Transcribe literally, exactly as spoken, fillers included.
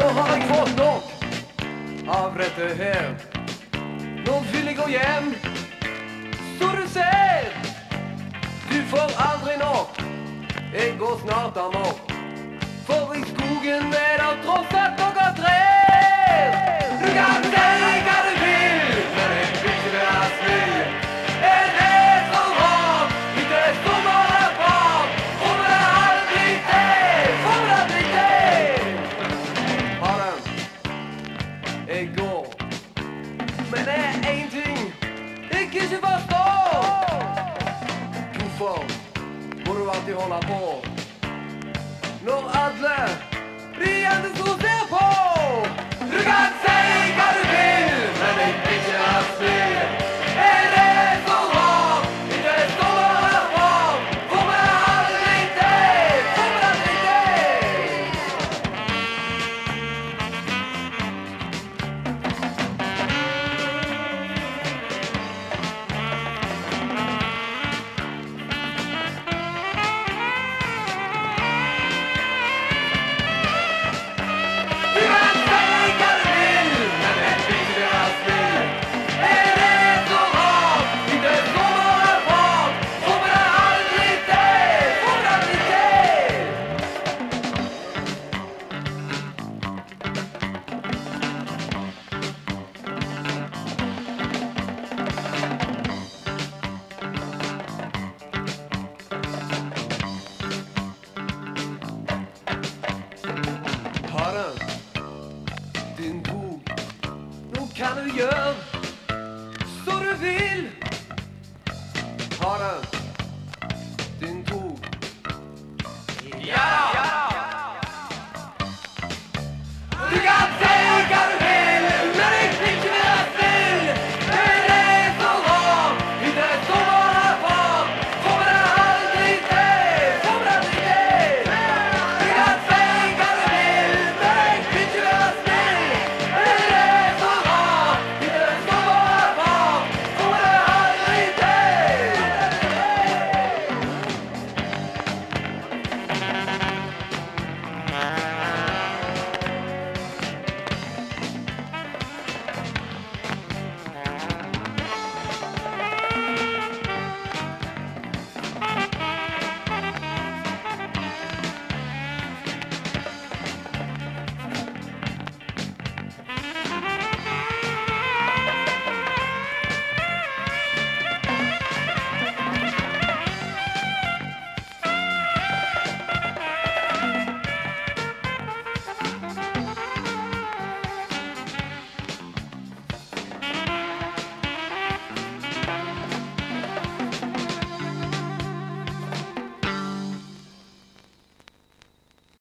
Nå har jeg fått nok av dette her. Nå vil jeg gå hjem. Så du ser, du får aldri nok. Jeg går snart amok. For i skogen er det tross alt noe trær. Du kan si hva du vil, men jeg vil ikke være snill. Er det så rart? Ikke sommer er bak. Får det aldri til, får det aldri til. Ha det. Jeg går. Men det er en ting jeg ikke forstår. Hvorfor må du alltid holde på når alle de andre som ser på? Du kan si hva du vil, men jeg vil ikke være snill. Er det så rart? Ikke sommer er bak. Får vi aldri til, får vi aldri til. Du kan si hva du vil, men jeg vil ikke være snill. Er det så rart? Ikke sommer er bak. Får vi aldri til, får vi aldri til. Ha det, din bok. Nå kan du gjøre